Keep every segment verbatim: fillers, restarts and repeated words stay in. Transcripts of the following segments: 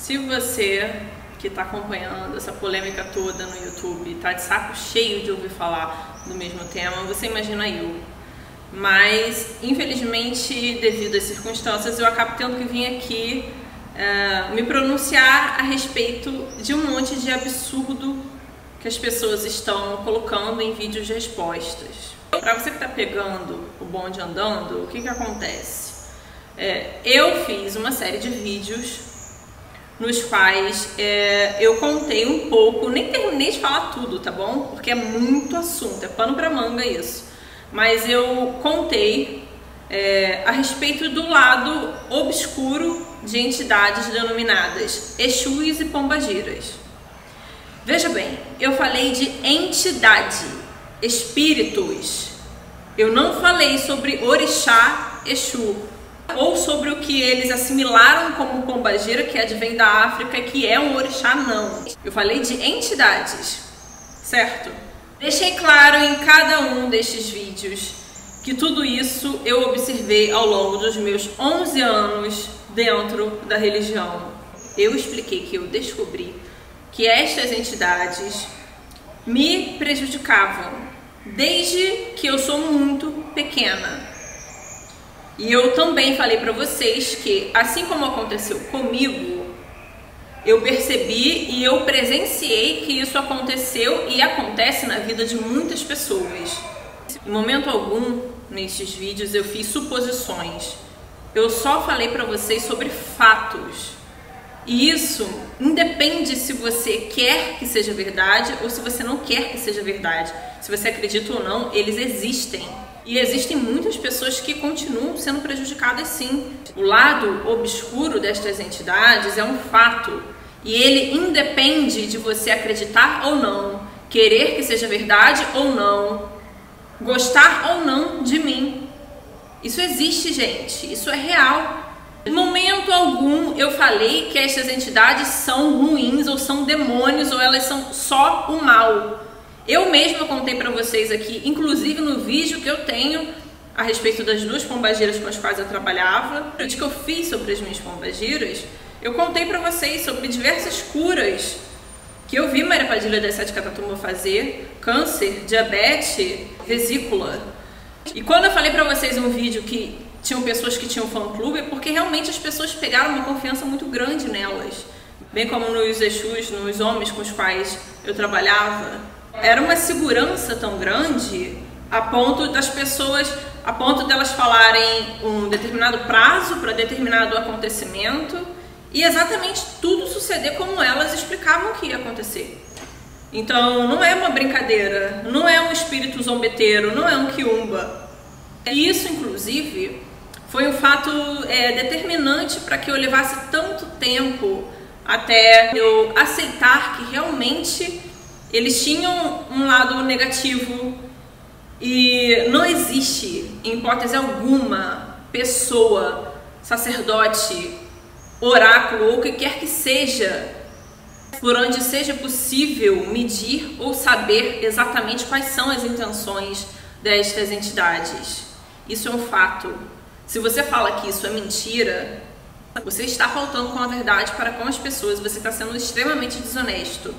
Se você que está acompanhando essa polêmica toda no YouTube está de saco cheio de ouvir falar do mesmo tema, você imagina eu. Mas, infelizmente, devido às circunstâncias, eu acabo tendo que vir aqui uh, me pronunciar a respeito de um monte de absurdo que as pessoas estão colocando em vídeos de respostas. Para você que está pegando o bonde andando, o que que acontece? É, eu fiz uma série de vídeos nos quais é, eu contei um pouco, nem terminei de falar tudo, tá bom? Porque é muito assunto, é pano pra manga isso. Mas eu contei é, a respeito do lado obscuro de entidades denominadas Exus e Pombagiras. Veja bem, eu falei de entidade, espíritos. Eu não falei sobre orixá, Exu, ou sobre o que eles assimilaram como pombagira, que advém da África, que é um orixá, não. Eu falei de entidades, certo? Deixei claro em cada um destes vídeos que tudo isso eu observei ao longo dos meus onze anos dentro da religião. Eu expliquei que eu descobri que estas entidades me prejudicavam desde que eu sou muito pequena. E eu também falei para vocês que, assim como aconteceu comigo, eu percebi e eu presenciei que isso aconteceu e acontece na vida de muitas pessoas. Em momento algum, nestes vídeos, eu fiz suposições. Eu só falei para vocês sobre fatos. E isso independe se você quer que seja verdade ou se você não quer que seja verdade. Se você acredita ou não, eles existem. E existem muitas pessoas que continuam sendo prejudicadas sim. O lado obscuro destas entidades é um fato. E ele independe de você acreditar ou não, querer que seja verdade ou não, gostar ou não de mim. Isso existe, gente. Isso é real. Em momento algum eu falei que estas entidades são ruins ou são demônios ou elas são só o mal. Eu mesma contei para vocês aqui, inclusive no vídeo que eu tenho a respeito das duas pombagiras com as quais eu trabalhava, o vídeo que eu fiz sobre as minhas pombagiras, eu contei para vocês sobre diversas curas que eu vi Maria Padilha das Sete Catatumba fazer, câncer, diabetes, vesícula. E quando eu falei para vocês um vídeo que tinham pessoas que tinham fã-clube, é porque realmente as pessoas pegaram uma confiança muito grande nelas, bem como nos Exus, nos homens com os quais eu trabalhava. Era uma segurança tão grande a ponto das pessoas, a ponto delas falarem um determinado prazo para determinado acontecimento e exatamente tudo suceder como elas explicavam que ia acontecer. Então não é uma brincadeira, não é um espírito zombeteiro, não é um quiumba. E isso, inclusive, foi um fato é, determinante para que eu levasse tanto tempo até eu aceitar que realmente eles tinham um lado negativo e não existe, em hipótese alguma, pessoa, sacerdote, oráculo ou o que quer que seja, por onde seja possível medir ou saber exatamente quais são as intenções destas entidades. Isso é um fato. Se você fala que isso é mentira, você está faltando com a verdade para com as pessoas, você está sendo extremamente desonesto.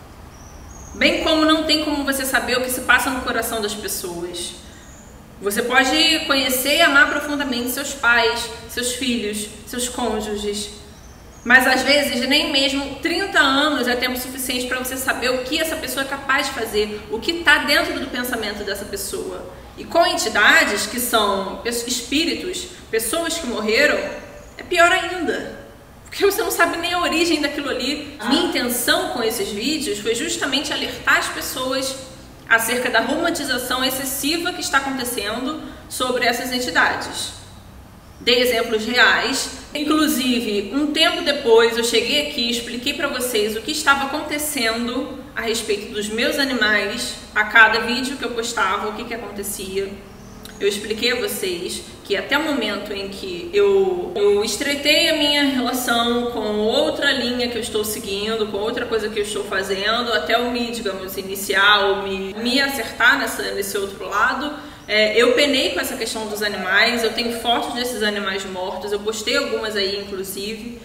Bem como não tem como você saber o que se passa no coração das pessoas. Você pode conhecer e amar profundamente seus pais, seus filhos, seus cônjuges, mas às vezes nem mesmo trinta anos é tempo suficiente para você saber o que essa pessoa é capaz de fazer, o que está dentro do pensamento dessa pessoa. E com entidades que são espíritos, pessoas que morreram, é pior ainda. Porque você não sabe nem a origem daquilo ali. Minha intenção com esses vídeos foi justamente alertar as pessoas acerca da romantização excessiva que está acontecendo sobre essas entidades. Dei exemplos reais. Inclusive, um tempo depois eu cheguei aqui e expliquei para vocês o que estava acontecendo a respeito dos meus animais. A cada vídeo que eu postava, o que que acontecia. Eu expliquei a vocês que até o momento em que eu, eu estreitei a minha relação com outra linha que eu estou seguindo, com outra coisa que eu estou fazendo, até eu me, digamos, iniciar ou me, me acertar nessa, nesse outro lado, é, eu penei com essa questão dos animais, eu tenho fotos desses animais mortos, eu postei algumas aí inclusive,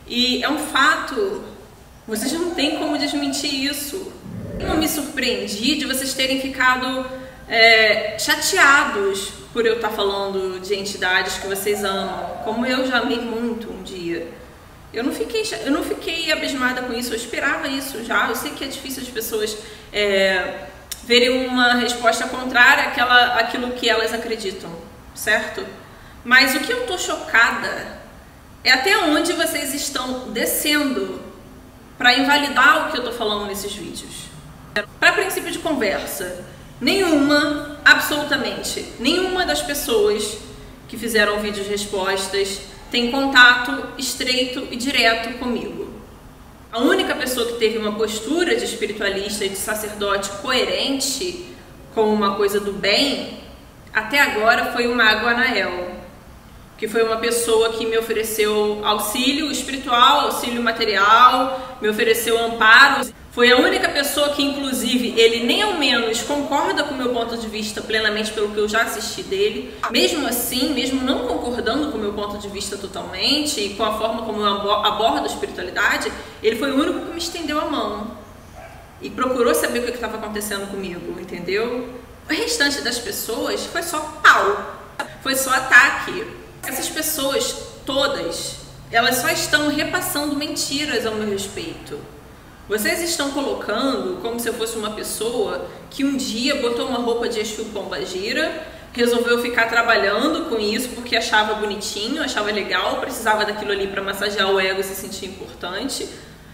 E é um fato, vocês não têm como desmentir isso. Eu não me surpreendi de vocês terem ficado é, chateados por eu estar falando de entidades que vocês amam, como eu já amei muito um dia. Eu não fiquei, eu não fiquei abismada com isso, eu esperava isso já. Eu sei que é difícil as pessoas é, verem uma resposta contrária àquela, àquilo que elas acreditam, certo? Mas o que eu tô chocada é até onde vocês estão descendo para invalidar o que eu tô falando nesses vídeos. Para princípio de conversa, nenhuma, absolutamente, nenhuma das pessoas que fizeram vídeos respostas tem contato estreito e direto comigo. A única pessoa que teve uma postura de espiritualista e de sacerdote coerente com uma coisa do bem, até agora foi o Mago Anael, que foi uma pessoa que me ofereceu auxílio espiritual, auxílio material, me ofereceu amparo. Foi a única pessoa que, inclusive, ele nem ao menos concorda com o meu ponto de vista plenamente pelo que eu já assisti dele. Mesmo assim, mesmo não concordando com o meu ponto de vista totalmente e com a forma como eu abordo a espiritualidade, ele foi o único que me estendeu a mão e procurou saber o que estava acontecendo comigo, entendeu? O restante das pessoas foi só pau, foi só ataque. Essas pessoas todas, elas só estão repassando mentiras ao meu respeito. Vocês estão colocando como se eu fosse uma pessoa que um dia botou uma roupa de Exu Pombagira, resolveu ficar trabalhando com isso porque achava bonitinho, achava legal, precisava daquilo ali para massagear o ego e se sentir importante.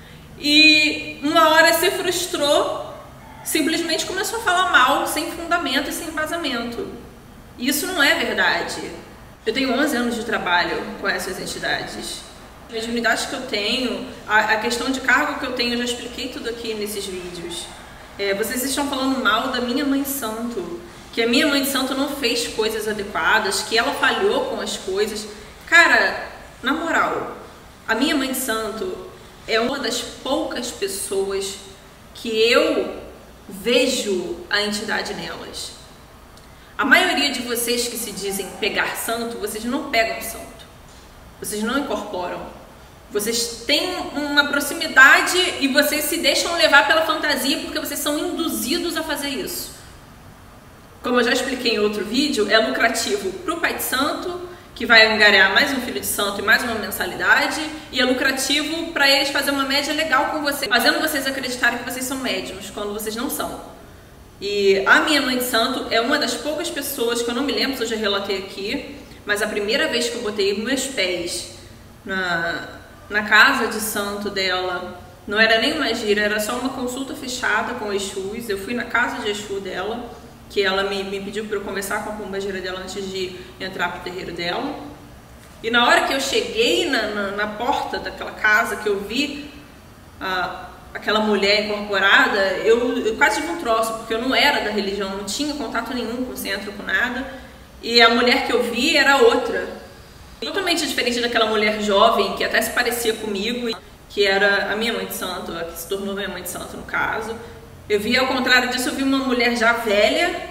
E uma hora se frustrou, simplesmente começou a falar mal, sem fundamento e sem embasamento. E isso não é verdade. Eu tenho onze anos de trabalho com essas entidades. A mediunidade que eu tenho, a, a questão de cargo que eu tenho, eu já expliquei tudo aqui nesses vídeos. É, vocês estão falando mal da minha mãe santo, que a minha mãe santo não fez coisas adequadas, que ela falhou com as coisas. Cara, na moral, a minha mãe santo é uma das poucas pessoas que eu vejo a entidade nelas. A maioria de vocês que se dizem pegar santo, vocês não pegam santo. Vocês não incorporam. Vocês têm uma proximidade e vocês se deixam levar pela fantasia porque vocês são induzidos a fazer isso. Como eu já expliquei em outro vídeo, é lucrativo para o pai de santo, que vai angariar mais um filho de santo e mais uma mensalidade, e é lucrativo para eles fazer uma média legal com vocês, fazendo vocês acreditarem que vocês são médiums, quando vocês não são. E a minha mãe de santo é uma das poucas pessoas que eu não me lembro se eu já relatei aqui, mas a primeira vez que eu botei meus pés na, na casa de santo dela, não era nem uma gira, era só uma consulta fechada com Exus. Eu fui na casa de Exu dela, que ela me, me pediu para eu conversar com a pombagira dela antes de entrar pro terreiro dela. E na hora que eu cheguei na, na, na porta daquela casa, que eu vi a, aquela mulher incorporada, eu, eu quase tive um troço, porque eu não era da religião, não tinha contato nenhum com o centro, com nada. E a mulher que eu vi era outra, totalmente diferente daquela mulher jovem, que até se parecia comigo, que era a minha mãe de santo, a que se tornou minha mãe de santo no caso. Eu vi, ao contrário disso, eu vi uma mulher já velha,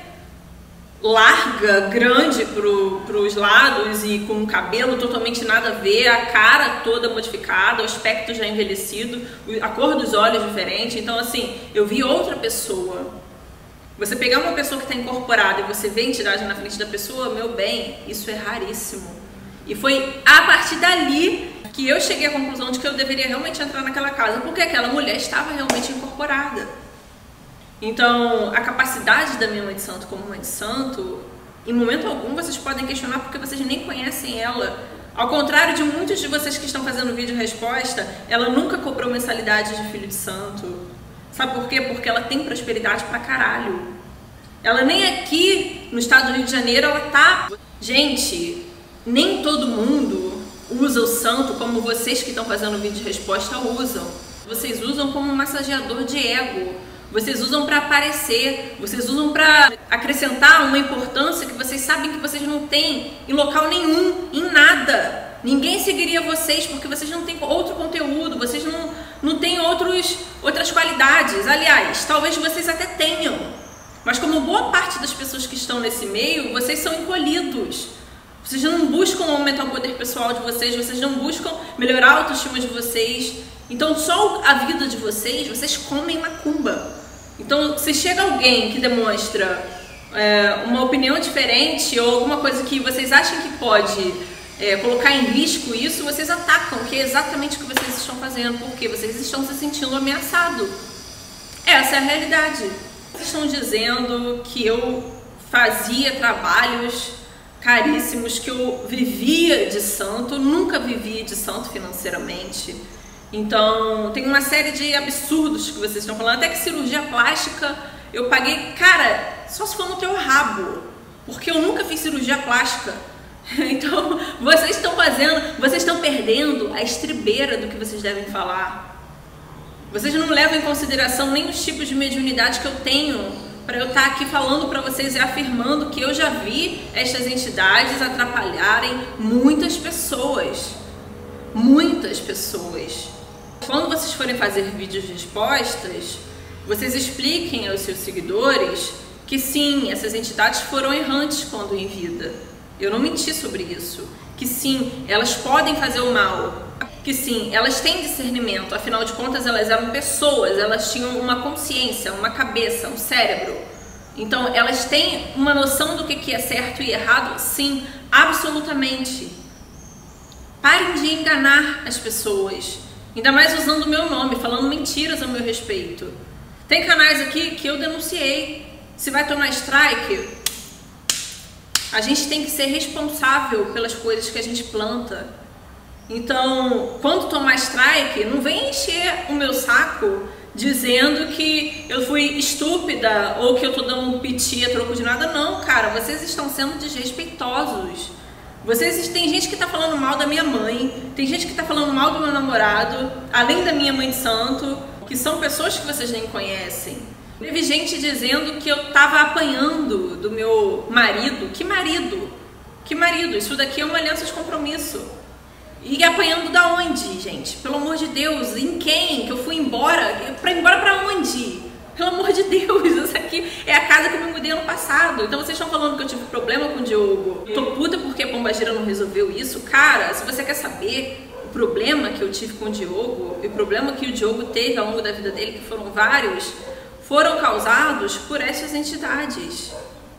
larga, grande pro, pros lados e com o cabelo totalmente nada a ver, a cara toda modificada, o aspecto já envelhecido, a cor dos olhos diferente. Então, assim, eu vi outra pessoa. Você pegar uma pessoa que está incorporada e você vê a entidade na frente da pessoa, meu bem, isso é raríssimo. E foi a partir dali que eu cheguei à conclusão de que eu deveria realmente entrar naquela casa, porque aquela mulher estava realmente incorporada. Então, a capacidade da minha mãe de santo como mãe de santo, em momento algum vocês podem questionar porque vocês nem conhecem ela. Ao contrário de muitos de vocês que estão fazendo vídeo resposta, ela nunca cobrou mensalidade de filho de santo. Sabe por quê? Porque ela tem prosperidade pra caralho. Ela nem aqui no estado do Rio de Janeiro ela tá... Gente, nem todo mundo usa o santo como vocês que estão fazendo vídeo de resposta usam. Vocês usam como um massageador de ego. Vocês usam para aparecer, vocês usam para acrescentar uma importância que vocês sabem que vocês não têm em local nenhum, em nada. Ninguém seguiria vocês porque vocês não têm outro conteúdo, vocês não, não têm outros, outras qualidades. Aliás, talvez vocês até tenham, mas como boa parte das pessoas que estão nesse meio, vocês são encolhidos. Vocês não buscam aumentar o poder pessoal de vocês, vocês não buscam melhorar a autoestima de vocês. Então só a vida de vocês, vocês comem macumba. Então se chega alguém que demonstra é, uma opinião diferente ou alguma coisa que vocês acham que pode é, colocar em risco isso, vocês atacam, que é exatamente o que vocês estão fazendo, porque vocês estão se sentindo ameaçados. Essa é a realidade. Vocês estão dizendo que eu fazia trabalhos caríssimos, que eu vivia de santo, nunca vivia de santo financeiramente. Então, tem uma série de absurdos que vocês estão falando, até que cirurgia plástica eu paguei, cara, só se for no teu rabo, porque eu nunca fiz cirurgia plástica. Então, vocês estão fazendo, vocês estão perdendo a estribeira do que vocês devem falar. Vocês não levam em consideração nem os tipos de mediunidade que eu tenho, para eu estar aqui falando para vocês e afirmando que eu já vi estas entidades atrapalharem muitas pessoas. Muitas pessoas. Quando vocês forem fazer vídeos de respostas, vocês expliquem aos seus seguidores que sim, essas entidades foram errantes quando em vida. Eu não menti sobre isso. Que sim, elas podem fazer o mal. Que sim, elas têm discernimento. Afinal de contas, elas eram pessoas. Elas tinham uma consciência, uma cabeça, um cérebro. Então, elas têm uma noção do que é certo e errado? Sim, absolutamente. Parem de enganar as pessoas. Ainda mais usando o meu nome, falando mentiras ao meu respeito. Tem canais aqui que eu denunciei. Se vai tomar strike, a gente tem que ser responsável pelas coisas que a gente planta. Então, quando tomar strike, não vem encher o meu saco dizendo que eu fui estúpida ou que eu tô dando um piti a troco de nada. Não, cara, vocês estão sendo desrespeitosos. Vocês, tem gente que tá falando mal da minha mãe, tem gente que tá falando mal do meu namorado, além da minha mãe de santo, que são pessoas que vocês nem conhecem. Teve gente dizendo que eu tava apanhando do meu marido. Que marido? Que marido? Isso daqui é uma aliança de compromisso. E apanhando da onde, gente? Pelo amor de Deus, em quem? Que eu fui embora? Pra ir embora pra onde? Pelo amor de Deus, essa aqui é a casa que eu me mudei ano passado. Então vocês estão falando que eu tive problema com o Diogo. Tô puta porque a Pombagira não resolveu isso. Cara, se você quer saber o problema que eu tive com o Diogo e o problema que o Diogo teve ao longo da vida dele, que foram vários, foram causados por essas entidades.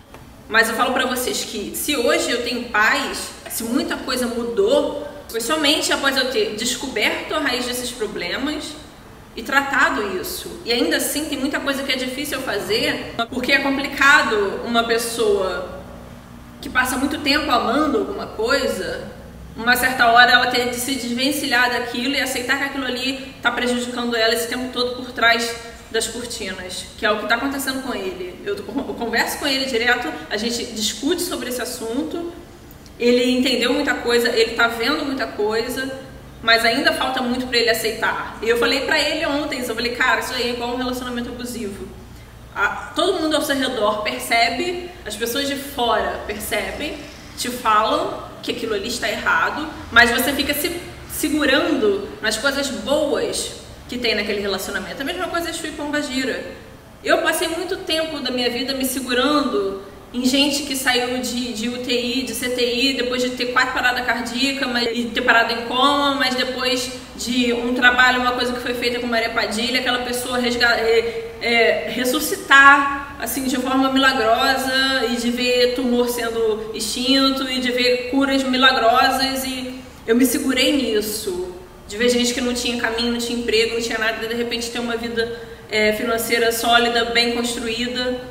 Mas eu falo pra vocês que se hoje eu tenho paz, se muita coisa mudou, foi somente após eu ter descoberto a raiz desses problemas e tratado isso. E ainda assim tem muita coisa que é difícil eu fazer, porque é complicado uma pessoa que passa muito tempo amando alguma coisa, uma certa hora ela ter de se desvencilhar daquilo e aceitar que aquilo ali está prejudicando ela esse tempo todo por trás das cortinas, que é o que está acontecendo com ele. Eu, eu converso com ele direto, a gente discute sobre esse assunto, ele entendeu muita coisa, ele está vendo muita coisa, mas ainda falta muito para ele aceitar. E eu falei para ele ontem, eu falei, cara, isso aí é igual um relacionamento abusivo. Ah, todo mundo ao seu redor percebe, as pessoas de fora percebem, te falam que aquilo ali está errado, mas você fica se segurando nas coisas boas que tem naquele relacionamento. A mesma coisa é Exu e Pombagira. Eu passei muito tempo da minha vida me segurando em gente que saiu de, de U T I, de C T I, depois de ter quatro paradas cardíacas mas, e ter parado em coma, mas depois de um trabalho, uma coisa que foi feita com Maria Padilha, aquela pessoa resga, é, é, ressuscitar assim, de forma milagrosa, e de ver tumor sendo extinto, e de ver curas milagrosas, e eu me segurei nisso. De ver gente que não tinha caminho, não tinha emprego, não tinha nada, e de repente ter uma vida é, financeira sólida, bem construída.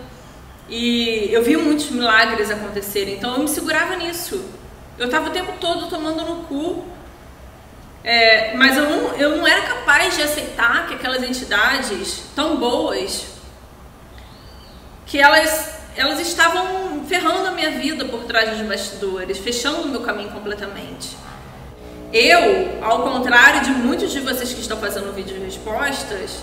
E eu vi muitos milagres acontecerem, então eu me segurava nisso. Eu estava o tempo todo tomando no cu, é, mas eu não, eu não era capaz de aceitar que aquelas entidades tão boas, que elas, elas estavam ferrando a minha vida por trás dos bastidores, fechando o meu caminho completamente. Eu, ao contrário de muitos de vocês que estão fazendo vídeos de respostas,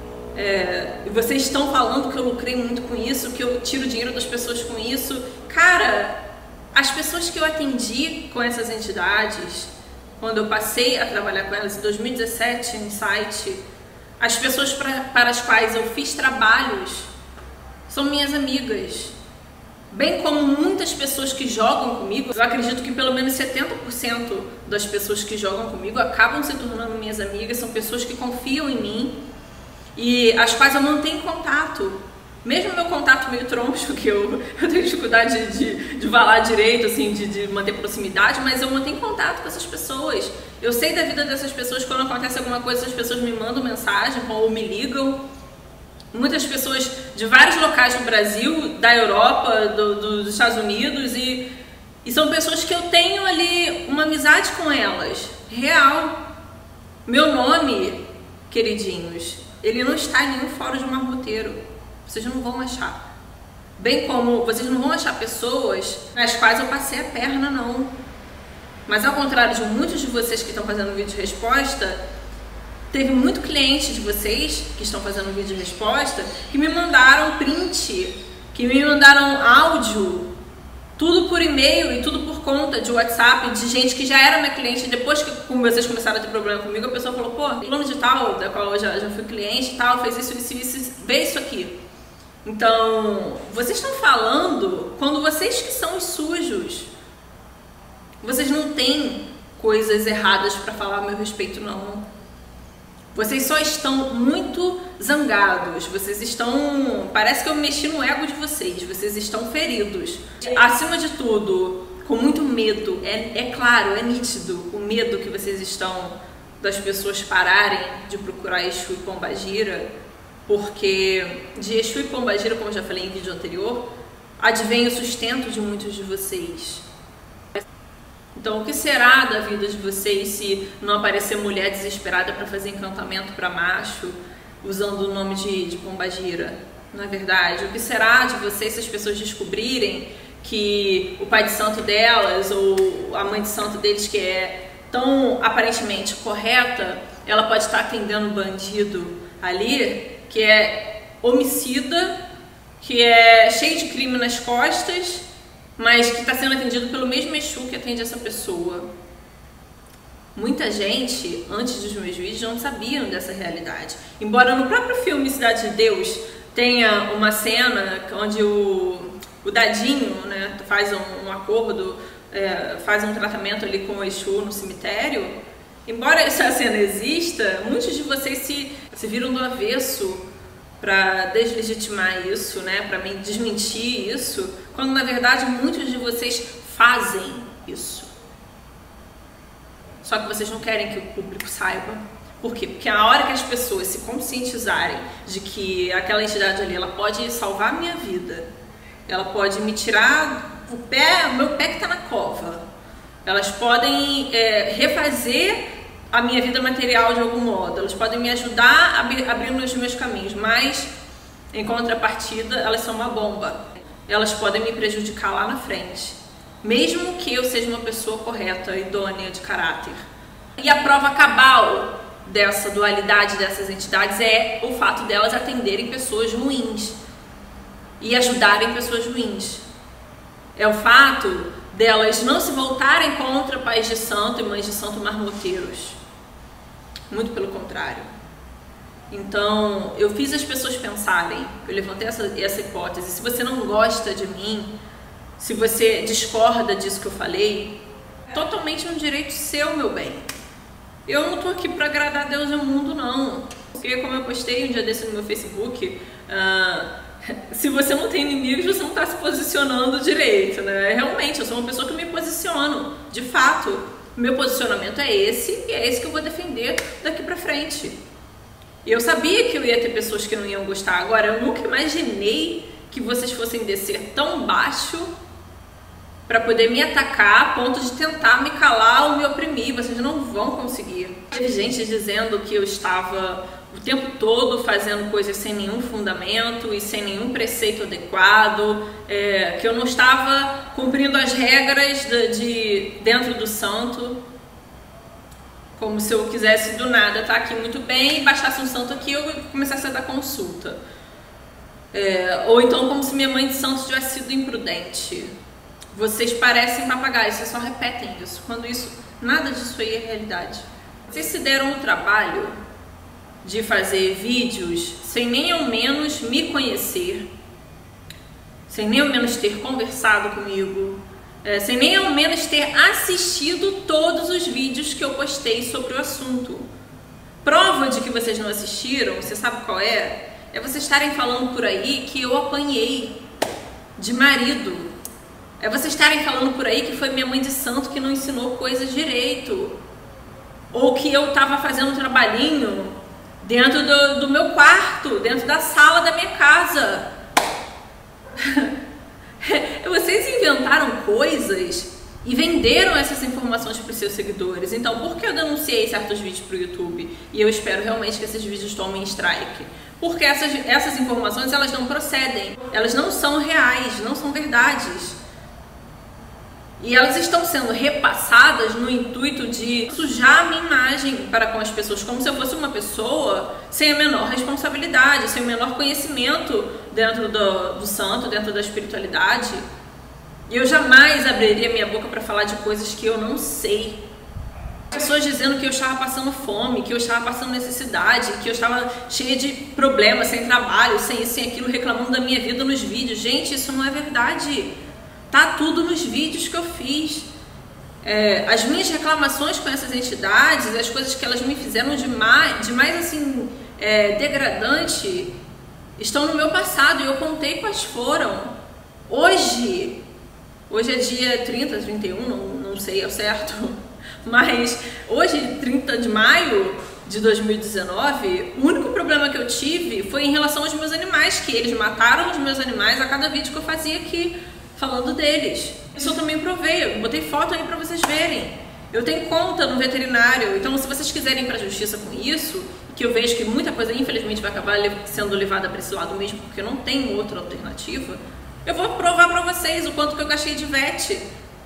É, e vocês estão falando que eu lucrei muito com isso, que eu tiro dinheiro das pessoas com isso. Cara, as pessoas que eu atendi com essas entidades, quando eu passei a trabalhar com elas em dois mil e dezessete no site, as pessoas pra, para as quais eu fiz trabalhos são minhas amigas. bem como muitas pessoas que jogam comigo. Eu acredito que pelo menos setenta por cento das pessoas que jogam comigo acabam se tornando minhas amigas, são pessoas que confiam em mim e as quais eu mantenho contato. Mesmo meu contato meio troncho, que eu, eu tenho dificuldade de, de falar direito, assim, de, de manter proximidade, mas eu mantenho contato com essas pessoas. Eu sei da vida dessas pessoas, quando acontece alguma coisa, essas pessoas me mandam mensagem ou me ligam. Muitas pessoas de vários locais do Brasil, da Europa, do, do, dos Estados Unidos, e, e são pessoas que eu tenho ali uma amizade com elas, real. Meu nome, queridinhos, ele não está em nenhum fórum de marmoteiro. Vocês não vão achar. Bem como vocês não vão achar pessoas nas quais eu passei a perna, não. Mas ao contrário de muitos de vocês que estão fazendo vídeo de resposta, teve muito cliente de vocês que estão fazendo vídeo de resposta que me mandaram print, que me mandaram áudio, tudo por e-mail e tudo por conta de WhatsApp, de gente que já era minha cliente. Depois que vocês começaram a ter problema comigo, a pessoa falou, pô, plano de tal, da qual eu já, já fui cliente e tal, fez isso, isso, isso, vê isso aqui. Então, vocês estão falando quando vocês que são os sujos. Vocês não têm coisas erradas para falar a meu respeito, não. Vocês só estão muito zangados, vocês estão... Parece que eu mexi no ego de vocês, vocês estão feridos. Acima de tudo, com muito medo, é, é claro, é nítido o medo que vocês estão das pessoas pararem de procurar Exu e Pombagira, porque de Exu e Pombagira, como eu já falei em vídeo anterior, advém o sustento de muitos de vocês. Então, o que será da vida de vocês se não aparecer mulher desesperada para fazer encantamento para macho, usando o nome de, de Pombagira? Não é verdade? O que será de vocês se as pessoas descobrirem que o pai de santo delas ou a mãe de santo deles, que é tão aparentemente correta, ela pode estar atendendo um bandido ali, que é homicida, que é cheio de crime nas costas, mas que está sendo atendido pelo mesmo Exu que atende essa pessoa. Muita gente, antes dos meus vídeos, não sabiam dessa realidade. Embora no próprio filme Cidade de Deus tenha uma cena onde o, o Dadinho, né, faz um, um acordo, é, faz um tratamento ali com o Exu no cemitério, embora essa cena exista, muitos de vocês se, se viram do avesso para deslegitimar isso, né, para me desmentir isso, quando na verdade muitos de vocês fazem isso. Só que vocês não querem que o público saiba. Por quê? Porque a hora que as pessoas se conscientizarem de que aquela entidade ali, ela pode salvar a minha vida, ela pode me tirar o pé, o meu pé que está na cova, elas podem é, refazer a minha vida material de algum modo, elas podem me ajudar a abrir, abrindo os meus caminhos, mas em contrapartida elas são uma bomba, elas podem me prejudicar lá na frente, mesmo que eu seja uma pessoa correta, idônea, de caráter. E a prova cabal dessa dualidade dessas entidades é o fato delas atenderem pessoas ruins e ajudarem pessoas ruins. É o fato delas não se voltarem contra pais de santo e mães de santo marmoteiros. Muito pelo contrário. Então, eu fiz as pessoas pensarem, eu levantei essa, essa hipótese. Se você não gosta de mim, se você discorda disso que eu falei, é totalmente um direito seu, meu bem. Eu não tô aqui para agradar a Deus e o mundo, não. Porque, como eu postei um dia desse no meu Facebook, uh, se você não tem inimigos, você não está se posicionando direito, né? Realmente, eu sou uma pessoa que me posiciono, de fato. Meu posicionamento é esse e é esse que eu vou defender daqui pra frente. E eu sabia que eu ia ter pessoas que não iam gostar. Agora, eu nunca imaginei que vocês fossem descer tão baixo para poder me atacar a ponto de tentar me calar ou me oprimir. Vocês não vão conseguir. Teve gente dizendo que eu estava o tempo todo fazendo coisas sem nenhum fundamento e sem nenhum preceito adequado, é, que eu não estava cumprindo as regras de, de dentro do santo, como se eu quisesse do nada estar aqui muito bem e baixasse um santo aqui e eu começasse a dar consulta. É, ou então como se minha mãe de santo tivesse sido imprudente. Vocês parecem papagaios, vocês só repetem isso, quando isso, nada disso aí é realidade. Vocês se deram o trabalho de fazer vídeos sem nem ao menos me conhecer, sem nem ao menos ter conversado comigo, é, sem nem ao menos ter assistido todos os vídeos que eu postei sobre o assunto. Prova de que vocês não assistiram, você sabe qual é? É vocês estarem falando por aí que eu apanhei de marido. É vocês estarem falando por aí que foi minha mãe de santo que não ensinou coisas direito. Ou que eu estava fazendo um trabalhinho dentro do, do meu quarto, dentro da sala da minha casa. Vocês inventaram coisas e venderam essas informações para os seus seguidores. Então, por que eu denunciei certos vídeos para o YouTube? E eu espero realmente que esses vídeos tomem strike. Porque essas, essas informações, elas não procedem. Elas não são reais, não são verdades. E elas estão sendo repassadas no intuito de sujar a minha imagem para com as pessoas, como se eu fosse uma pessoa sem a menor responsabilidade, sem o menor conhecimento dentro do, do santo, dentro da espiritualidade. E eu jamais abriria minha boca para falar de coisas que eu não sei. Pessoas dizendo que eu estava passando fome, que eu estava passando necessidade, que eu estava cheia de problemas, sem trabalho, sem isso, sem aquilo, reclamando da minha vida nos vídeos. Gente, isso não é verdade. Tá tudo nos vídeos que eu fiz. É, as minhas reclamações com essas entidades, as coisas que elas me fizeram de mais, de mais assim, é, degradante, estão no meu passado e eu contei quais foram. Hoje, hoje é dia trinta, trinta e um, não, não sei ao certo, mas hoje, trinta de maio de dois mil e dezenove, o único problema que eu tive foi em relação aos meus animais, que eles mataram os meus animais a cada vídeo que eu fazia aqui, falando deles. Isso eu também provei, eu botei foto aí pra vocês verem. Eu tenho conta no veterinário, então se vocês quiserem ir pra justiça com isso, que eu vejo que muita coisa infelizmente vai acabar sendo levada pra esse lado mesmo, porque não tem outra alternativa, eu vou provar pra vocês o quanto que eu gastei de V E T.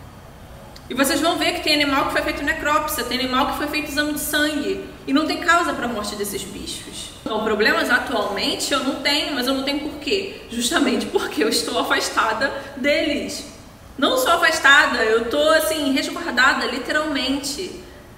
E vocês vão ver que tem animal que foi feito necrópsia, tem animal que foi feito exame de sangue, e não tem causa pra morte desses bichos. Então, problemas atualmente eu não tenho, mas eu não tenho por quê? Justamente porque eu estou afastada deles. Não sou afastada, eu tô assim, resguardada, literalmente.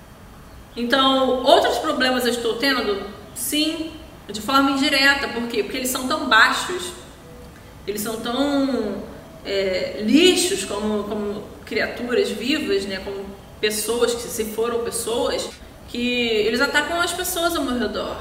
Então, outros problemas eu estou tendo? Sim, de forma indireta. Por quê? Porque eles são tão baixos, eles são tão é, lixos como, como criaturas vivas, né? Como pessoas, que se foram pessoas, que eles atacam as pessoas ao meu redor.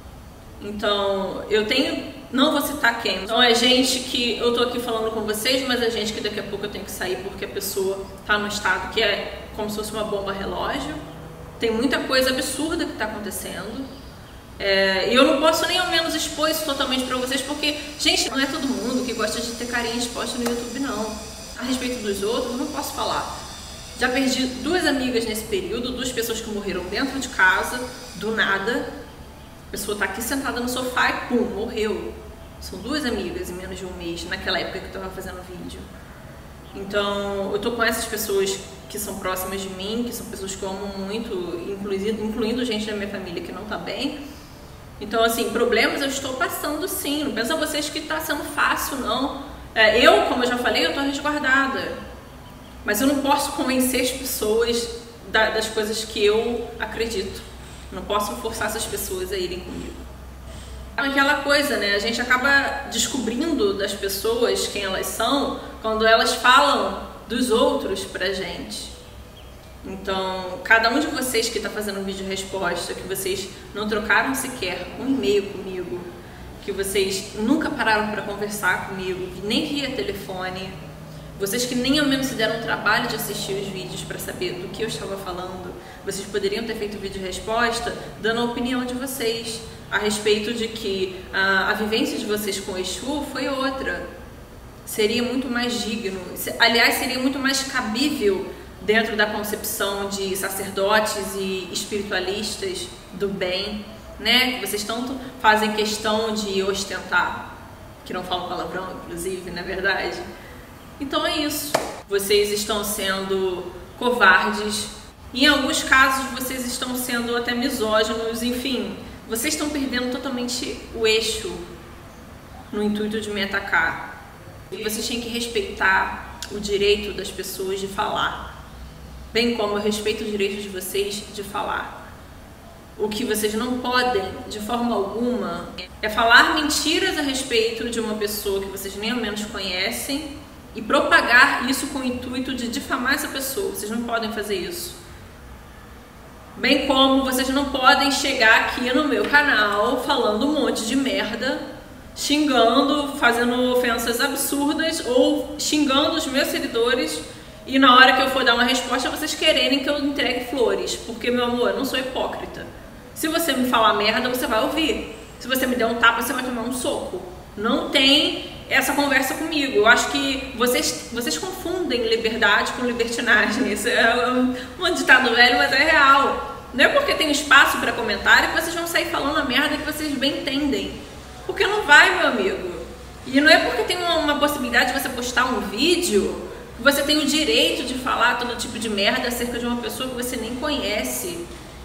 Então, eu tenho, não vou citar quem, então é gente que eu tô aqui falando com vocês, mas é gente que daqui a pouco eu tenho que sair porque a pessoa tá no estado que é como se fosse uma bomba relógio. Tem muita coisa absurda que tá acontecendo. É, e eu não posso nem ao menos expor isso totalmente pra vocês, porque, gente, não é todo mundo que gosta de ter carinha exposta no YouTube, não. A respeito dos outros, eu não posso falar. Já perdi duas amigas nesse período, duas pessoas que morreram dentro de casa, do nada. A pessoa tá aqui sentada no sofá e pum, morreu. São duas amigas em menos de um mês, naquela época que eu tava fazendo vídeo. Então, eu tô com essas pessoas que são próximas de mim, que são pessoas que eu amo muito, incluindo, incluindo gente da minha família que não tá bem. Então, assim, problemas eu estou passando sim. Não pensa vocês que tá sendo fácil, não. É, eu, como eu já falei, eu tô resguardada. Mas eu não posso convencer as pessoas da, das coisas que eu acredito. Não posso forçar essas pessoas a irem comigo. Aquela coisa, né? A gente acaba descobrindo das pessoas quem elas são quando elas falam dos outros pra gente. Então, cada um de vocês que está fazendo um vídeo resposta, que vocês não trocaram sequer um e-mail comigo, que vocês nunca pararam para conversar comigo, nem via telefone, vocês que nem ao menos se deram o trabalho de assistir os vídeos para saber do que eu estava falando, vocês poderiam ter feito vídeo resposta dando a opinião de vocês a respeito de que a, a vivência de vocês com o Exu foi outra. Seria muito mais digno, aliás, seria muito mais cabível dentro da concepção de sacerdotes e espiritualistas do bem, né? Que vocês tanto fazem questão de ostentar, que não falam palavrão, inclusive, na verdade. Então é isso. Vocês estão sendo covardes. Em alguns casos, vocês estão sendo até misóginos. Enfim, vocês estão perdendo totalmente o eixo no intuito de me atacar. E vocês têm que respeitar o direito das pessoas de falar, bem como eu respeito o direito de vocês de falar. o que vocês não podem, de forma alguma, é falar mentiras a respeito de uma pessoa que vocês nem ao menos conhecem e propagar isso com o intuito de difamar essa pessoa. Vocês não podem fazer isso. Bem como vocês não podem chegar aqui no meu canal falando um monte de merda, xingando, fazendo ofensas absurdas ou xingando os meus seguidores e na hora que eu for dar uma resposta vocês quererem que eu entregue flores. Porque, meu amor, eu não sou hipócrita. Se você me falar merda, você vai ouvir. Se você me der um tapa, você vai tomar um soco. Não tem essa conversa comigo. Eu acho que vocês, vocês confundem liberdade com libertinagem. Isso é um, um ditado velho, mas é real. Não é porque tem espaço para comentário que vocês vão sair falando a merda que vocês bem entendem. Porque não vai, meu amigo. E não é porque tem uma, uma possibilidade de você postar um vídeo que você tem o direito de falar todo tipo de merda acerca de uma pessoa que você nem conhece.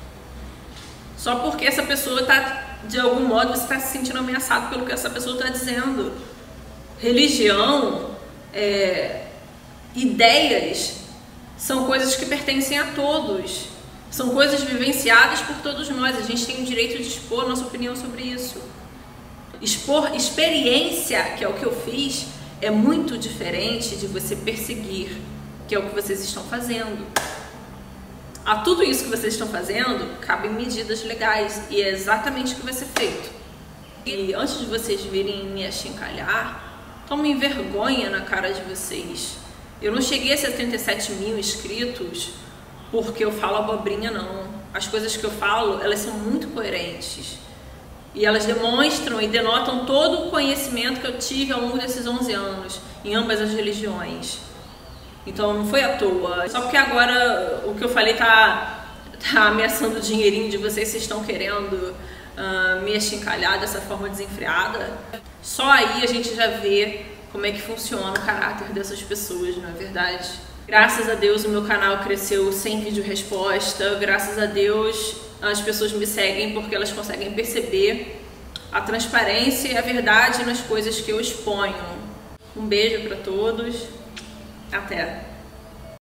Só porque essa pessoa está, de algum modo, você está se sentindo ameaçado pelo que essa pessoa está dizendo. Religião, é, ideias, são coisas que pertencem a todos. São coisas vivenciadas por todos nós. A gente tem o direito de expor nossa opinião sobre isso. Expor experiência, que é o que eu fiz, é muito diferente de você perseguir, que é o que vocês estão fazendo. A tudo isso que vocês estão fazendo, cabem medidas legais e é exatamente o que vai ser feito. E antes de vocês virem me achincalhar, tomem vergonha na cara de vocês. Eu não cheguei a setenta e sete mil inscritos porque eu falo abobrinha, não. As coisas que eu falo, elas são muito coerentes. E elas demonstram e denotam todo o conhecimento que eu tive ao longo desses onze anos, em ambas as religiões. Então não foi à toa. Só porque agora o que eu falei tá, tá ameaçando o dinheirinho de vocês, vocês estão querendo uh, me achincalhar dessa forma desenfreada. Só aí a gente já vê como é que funciona o caráter dessas pessoas, não é verdade? Graças a Deus o meu canal cresceu sem vídeo resposta. Graças a Deus as pessoas me seguem porque elas conseguem perceber a transparência e a verdade nas coisas que eu exponho. Um beijo para todos. Até!